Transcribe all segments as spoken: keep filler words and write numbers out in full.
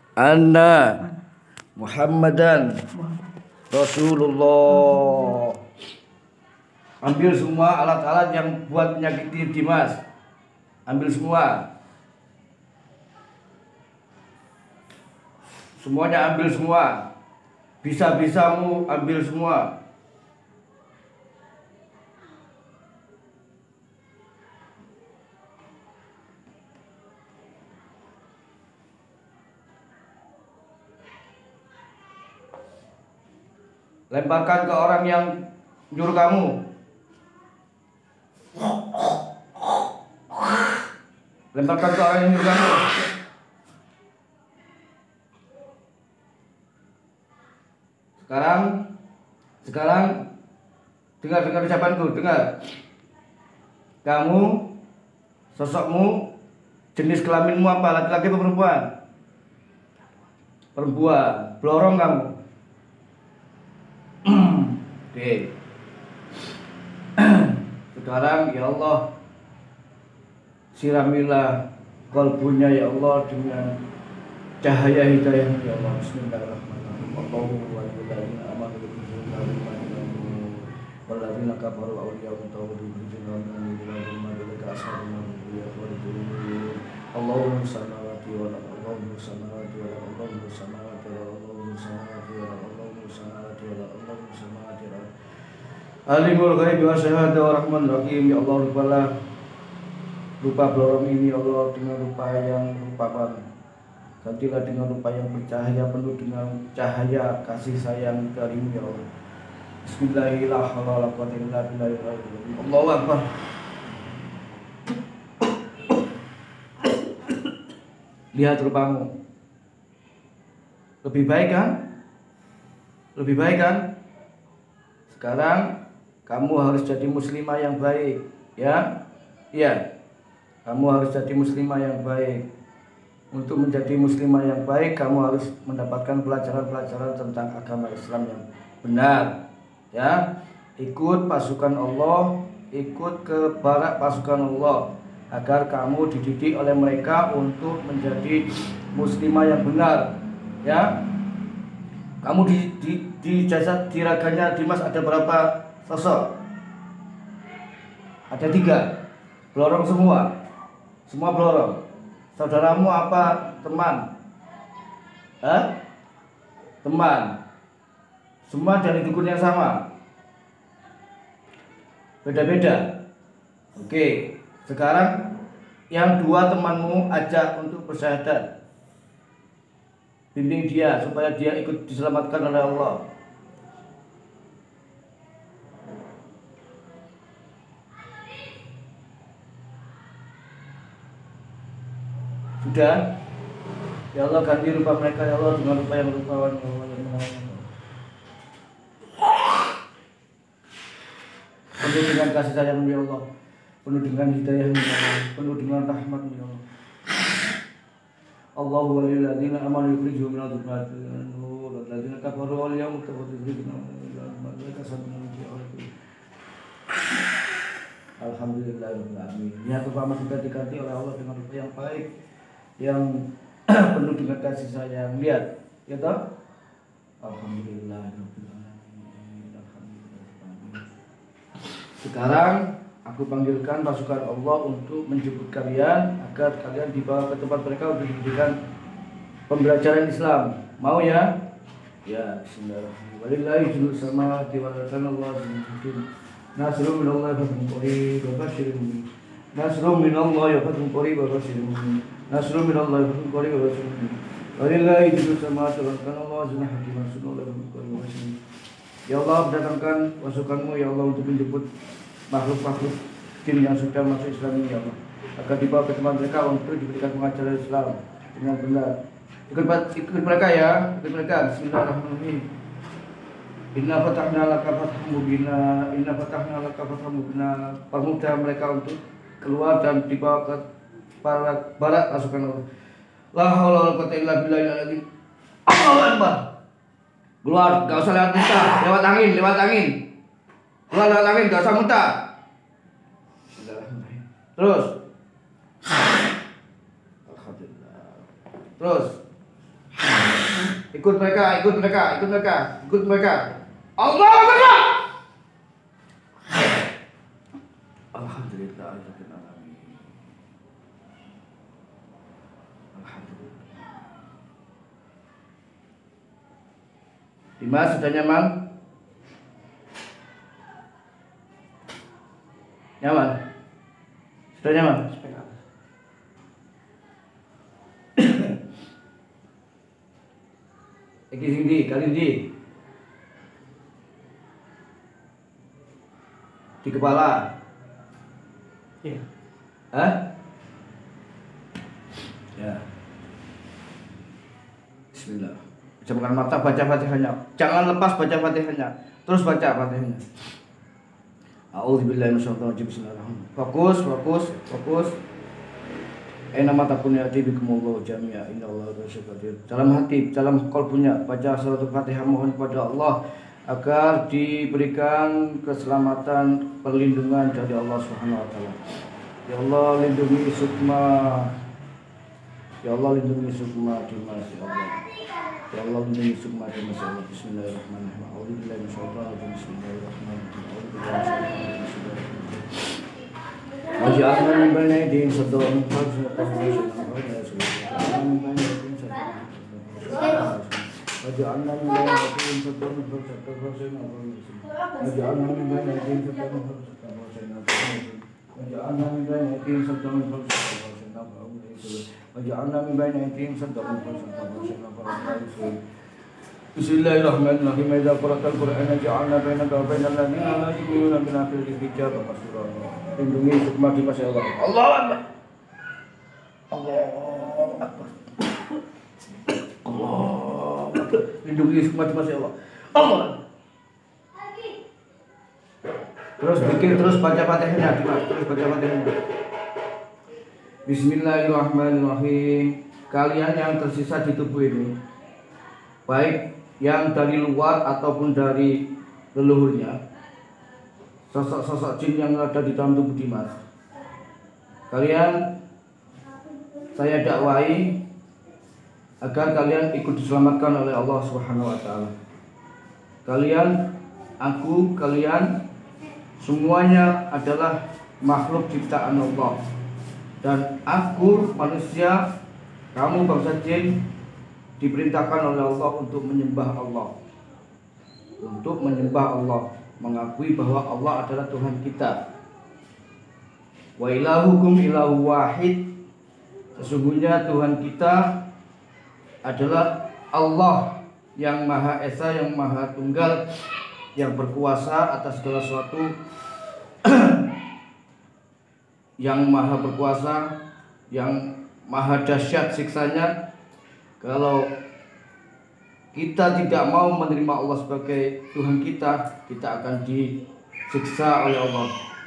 anna Muhammadan Rasulullah. Ambil semua alat-alat yang buat menyakiti Dimas. Ambil semua. Semuanya ambil semua. Bisa-bisamu ambil semua. Lemparkan ke orang yang nyuruh kamu. Lemparkan ke orang yang nyuruh kamu. Sekarang, sekarang dengar dengar ucapanku, dengar. Kamu, sosokmu, jenis kelaminmu apa? Laki-laki atau perempuan? Perempuan. Blorong kamu. Oke. Sekarang ya Allah, siramilah kalbunya ya Allah dengan cahaya hidayah ya Allah. Bismillahirrahmanirrahim. Allahu walladzina amanu billahi walladzina kafaru awliya'u Allahumma samawati wa Allahumma samawati wa Allahumma samawati wa Allahumma samawati wa Allahumma samawati wa Allahumma samawati wa Alimul ghaibi wa syahada wa rahman rahim. Ya Allah, lupalah lupa blorong ini ya Allah dengan rupa yang rupakan. Gantilah dengan rupa yang bercahaya, penuh dengan cahaya kasih sayang darimu ya Allah. Bismillahirrahmanirrahim. Allahu Akbar. Lihat rupamu. Lebih baik kan? Lebih baik kan? Sekarang kamu harus jadi muslimah yang baik, ya? Iya. Kamu harus jadi muslimah yang baik. Untuk menjadi muslimah yang baik, kamu harus mendapatkan pelajaran-pelajaran tentang agama Islam yang benar, ya. Ikut pasukan Allah, ikut ke barak pasukan Allah, agar kamu dididik oleh mereka untuk menjadi muslimah yang benar, ya. Kamu di, di, di jasad di raganya Dimas ada berapa sosok? Ada tiga. Blorong semua. Semua blorong. Saudaramu apa teman? Hah? Teman. Semua dari dukun yang sama. Beda-beda. Oke. Sekarang yang dua temanmu ajak untuk bersyahadat. Bimbing dia supaya dia ikut diselamatkan oleh Allah. Sudah? Ya Allah, ganti rupa mereka ya Allah dengan rupa yang rupawan ya Allah yang menawan. Penuh dengan kasih sayang ya Allah, penuh dengan hidayah ya Allah, penuh dengan rahmat ya Allah. Allahu walilladzina amanu yukhrijuhum minadh dhulumati ilan nur walladzina kafaru awliya'uhum yukhrijuhum minadh dhulumati. Alhamdulillahirabbil alamin. Ya Tuhan, kita diganti oleh Allah dengan rupa yang baik, yang penuh dengan kasih sayang. Lihat, ya toh? Alhamdulillahirabbil alamin. Alhamdulillah. Sekarang aku panggilkan pasukan Allah untuk menjemput kalian agar kalian dibawa ke tempat mereka untuk diberikan pembelajaran Islam. Mau ya? Ya, bismillahirrahmanirrahim. Walillahi junudus samawati wal ardi wa Nasrun minallahi wa fathun qarib wa basyiril mu'minin. Nasrun minallahi wa fathun qarib wa basyiril mu'minin. Nasrun minallahi wa fathun qarib wa basyiril mu'minin. Walillahi junudus samawati wal ardi wa hakiman sunnah wa basyiril. Ya Allah, datangkan pasukanmu ya Allah untuk menjemput makhluk-makhluk jin yang sudah masuk Islam ini ya Allah, agar dibawa ke tempat mereka untuk diberikan pengajaran Islam dengan benar. Ikut, ikut mereka ya, ikut mereka. Bismillahirrahmanirrahim. Inna fatahna laka fatham mubina, inna fatahna laka fatham mubina. Permudah mereka untuk keluar dan dibawa ke barat, barat pasukan Allah. La haula wala quwwata illa billahil azim. Allahu Akbar. Keluar, gak usah lewat muntah, lewat angin, lewat angin. Keluar lewat angin, gak usah muntah. Terus. Alhamdulillah. Terus. Ikut mereka, ikut mereka, ikut mereka, ikut mereka. Allahu Akbar. Alhamdulillah, alhamdulillah. Alhamdulillah. Dimas sudah nyaman? Nyaman? Sudah nyaman? Lagi sini, kali ini di kepala. Iya. Hah? Ya. Bismillah. Pejamkan mata, baca Fatihahnya. Jangan lepas baca Fatihahnya. Terus baca Fatihahnya. A'udzubillahi minasyaitonir rajim. Fokus, fokus, fokus. Aina mata punya hati bikumullah jami'a innallaha qadir. Dalam hati, dalam qalbunya baca suratul Fatihah, mohon kepada Allah agar diberikan keselamatan, perlindungan dari Allah Subhanahu wa taala. Ya Allah, lindungi Sukma. Ya Allah, lindungi Sukma Dimas ya Allah. Ya Allah, lindungi Sukma Dimas ya Allah. Bismillahirrahmanirrahim. A'udzubillahi minasyaitonir rajim. Bismillahirrahmanirrahim. A'udzubillahi minasyaitonir rajim. Waj'alna min bayni aydihim saddan wa min khalfihim waj'alna min bayni aydihim saddan wa min khalfihim waj'alna min bayni aydihim saddan wa min waj'alna min bayni aydihim saddan wa min waj'alna min bayni aydihim saddan wa min Bismillahirrahmanirrahim. Idza qara'tal Qur'ana ja'alna bainaka wa bainal ladzina la yu'minuna bil akhirati hijaban mastura. Lindungi Sukma Dimas ya Allah. Allahu Akbar. Allahu Akbar. Allahu Akbar. Lindungi Sukma Dimas ya Allah. Allah. Terus bikin terus baca Fatihahnya, Dimas. Terus baca Fatihahnya. Bismillahirrahmanirrahim. Kalian yang tersisa di tubuh ini, baik yang dari luar ataupun dari leluhurnya, sosok-sosok jin yang ada di dalam tubuh Dimas, kalian saya dakwai agar kalian ikut diselamatkan oleh Allah Subhanahu wa taala. Kalian, aku, kalian semuanya adalah makhluk ciptaan Allah, dan aku manusia, kamu bangsa jin, diperintahkan oleh Allah untuk menyembah Allah, untuk menyembah Allah, mengakui bahwa Allah adalah Tuhan kita. Wa ilahukum ilahu wahid. Sesungguhnya Tuhan kita adalah Allah yang Maha Esa, yang Maha Tunggal, yang berkuasa atas segala sesuatu, yang Maha berkuasa, yang Maha dahsyat siksanya. Kalau kita tidak mau menerima Allah sebagai Tuhan kita, kita akan disiksa oleh Allah.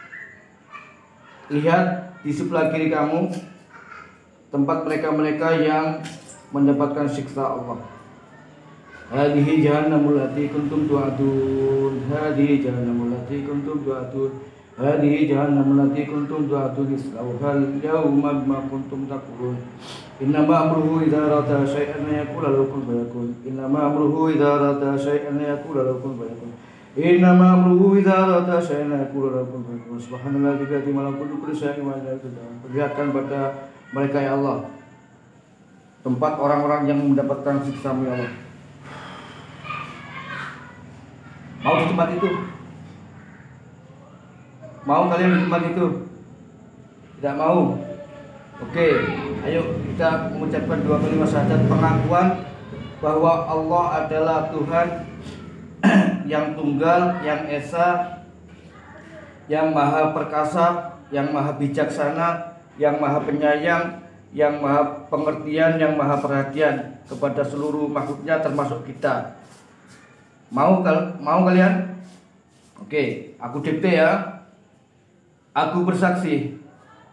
Lihat di sebelah kiri kamu tempat mereka-mereka yang mendapatkan siksa Allah. Hadhihi jahannamul lati kuntum tu'adun. Hadhihi jahannamul lati kuntum tu'adun. Hadhihi jahannamul lati kuntum tu'adun. Islauhal yawma bima kuntum takfurun. Innama amruhu idza arada syai'an yaqulu lahu kun fayakun. Innama amruhu idza arada syai'an yaqulu lahu kun fayakun. Innama amruhu idza arada syai'an yaqulu lahu kun fayakun. Subhanallahi bi yadihi malakutu kulli syai'in wa la ilaha. Perlihatkan pada mereka ya Allah tempat orang-orang yang mendapatkan siksa-Mu ya Allah. Mau di tempat itu? Mau kalian di tempat itu? Tidak mau? Oke, ayo kita mengucapkan dua kalimat syahadat pengakuan bahwa Allah adalah Tuhan yang tunggal, yang esa, yang maha perkasa, yang maha bijaksana, yang maha penyayang, yang maha pengertian, yang maha perhatian kepada seluruh makhluknya termasuk kita. Mau kal mau kalian? Oke, aku dikte ya. Aku bersaksi.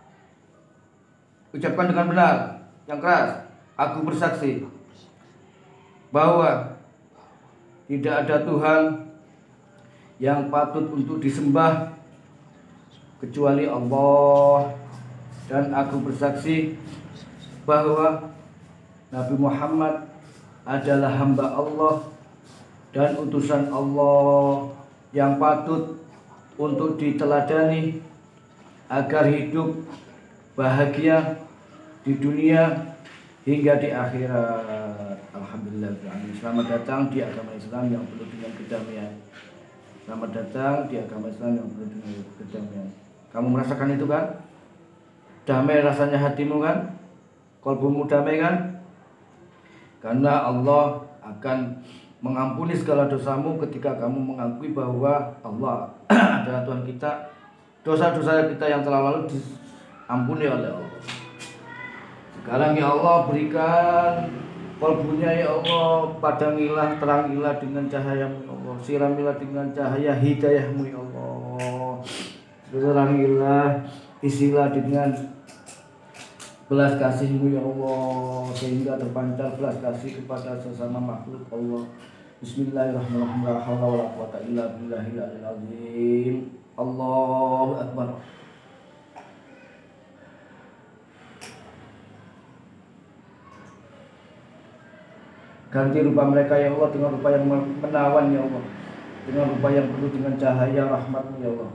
Ucapkan dengan benar, yang keras. Aku bersaksi bahwa tidak ada Tuhan yang patut untuk disembah kecuali Allah, dan aku bersaksi bahwa Nabi Muhammad adalah hamba Allah dan utusan Allah yang patut untuk diteladani agar hidup bahagia di dunia hingga di akhirat. Alhamdulillah. Selamat datang di agama Islam yang penuh dengan kedamaian. Selamat datang di agama Islam yang penuh dengan kedamaian. Kamu merasakan itu kan? Damai rasanya hatimu kan? Kalbumu damai kan? Karena Allah akan mengampuni segala dosamu ketika kamu mengakui bahwa Allah adalah Tuhan kita. Dosa-dosa kita yang telah lalu diampuni oleh Allah. Sekarang ya Allah, berikan kalbunya ya Allah, padangilah, terangilah dengan cahayamu ya Allah, siramilah dengan cahaya hidayahmu ya Allah, terangilah, isilah dengan belas kasihmu ya Allah, sehingga terpancar belas kasih kepada sesama makhluk Allah. Bismillahirrahmanirrahim. La haula wala quwwata illa billahil aliyil azim. Allahu akbar. Ganti rupa mereka ya Allah dengan rupa yang menawan ya Allah, dengan rupa yang penuh dengan cahaya rahmat-Mu ya Allah.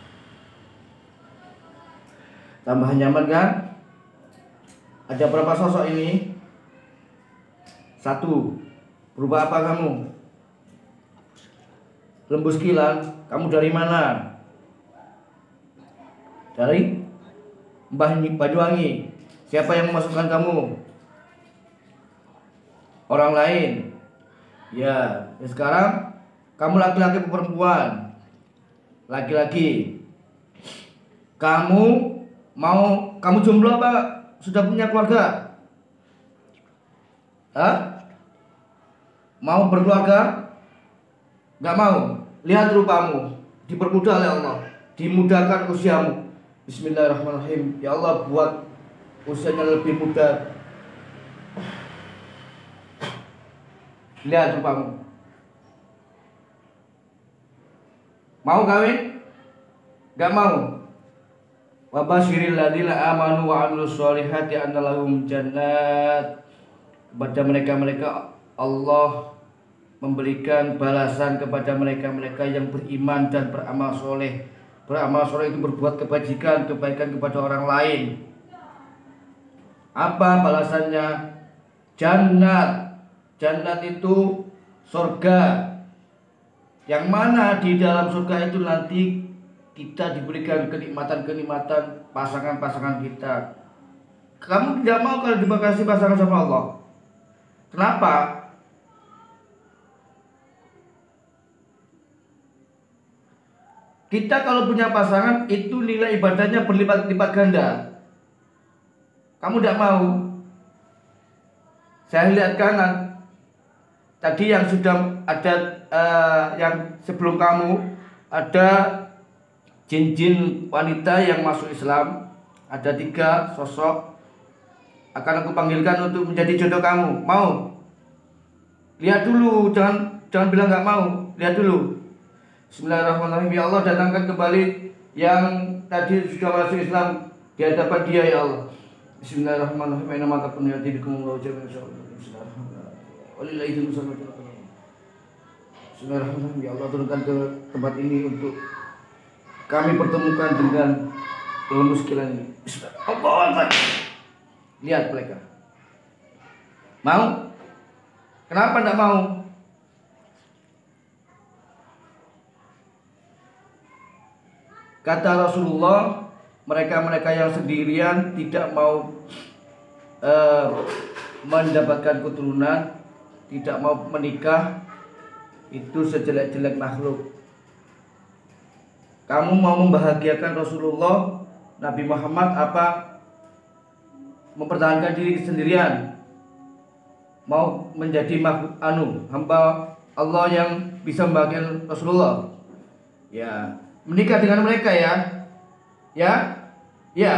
Tambah nyaman kan? Ada berapa sosok ini? Satu. Berupa apa kamu? Lembu Sekilan. Kamu dari mana? Dari Mbah Banyuwangi. Siapa yang memasukkan kamu? Orang lain. Ya, ya sekarang kamu laki-laki atau perempuan? Laki-laki. Kamu mau kamu jomblo apa sudah punya keluarga? Hah? Mau berkeluarga? Gak mau. Lihat rupamu, dipermudah oleh Allah, dimudahkan usiamu. Bismillahirrahmanirrahim. Ya Allah, buat usianya lebih muda. Lihat rupamu. Mau kawin? Gak mau. Wa basyiril ladzina amanu wa 'amilus sholihati anna lahum jannat. Kepada mereka-mereka Allah memberikan balasan kepada mereka-mereka yang beriman dan beramal soleh. Beramal soleh itu berbuat kebajikan, kebaikan kepada orang lain. Apa balasannya? Jannat. Jannat itu surga. Yang mana di dalam surga itu nanti kita diberikan kenikmatan-kenikmatan pasangan-pasangan kita. Kamu tidak mau kalau dikasih pasangan sama Allah? Kenapa? Kita kalau punya pasangan itu nilai ibadahnya berlipat-lipat ganda. Kamu tidak mau. Saya lihat kanan. Tadi yang sudah ada uh, yang sebelum kamu ada jin-jin wanita yang masuk Islam. Ada tiga sosok. Akan aku panggilkan untuk menjadi jodoh kamu. Mau? Lihat dulu, jangan jangan bilang nggak mau. Lihat dulu. Bismillahirrahmanirrahim. Ya Allah, datangkan kembali yang tadi sudah masuk Islam di hadapan dia ya Allah. Bismillahirrahmanirrahim. Aina ma takunu yatikum wa jami'an Bismillahirrahmanirrahim. Bismillahirrahmanirrahim. Ya Allah, turunkan ke tempat ini untuk kami pertemukan dengan Lembu Sekilan ini. Bismillahirrahmanirrahim. Lihat mereka. Mau? Kenapa tidak mau? Kata Rasulullah, mereka-mereka yang sendirian tidak mau uh, mendapatkan keturunan, tidak mau menikah, itu sejelek-jelek makhluk. Kamu mau membahagiakan Rasulullah Nabi Muhammad apa mempertahankan diri sendirian? Mau menjadi makhluk anu hamba Allah yang bisa membahagiakan Rasulullah? Ya, menikah dengan mereka ya. Ya. Ya.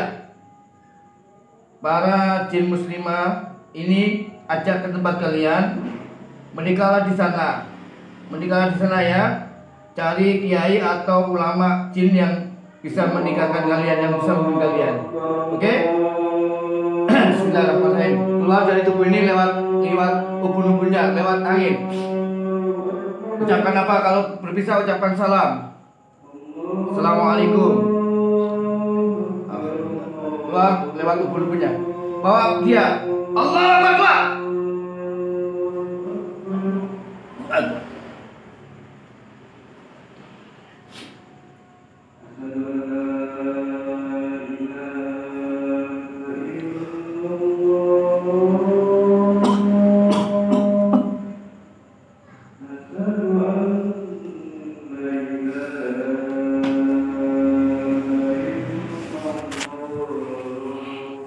Para jin muslimah ini ajak ke tempat kalian, menikahlah di sana. Menikahlah di sana ya. Cari kiai atau ulama jin yang bisa menikahkan kalian, yang bisa membunuh kalian. Oke? Okay? Bismillahirrahmanirrahim. keluar dari tubuh ini lewat lewat ubun-ubunnya, lewat angin. Ucapkan apa? Kalau berpisah ucapkan salam. Assalamualaikum. Keluar lewat ubun-ubunnya. Bawa dia. Allahu Akbar.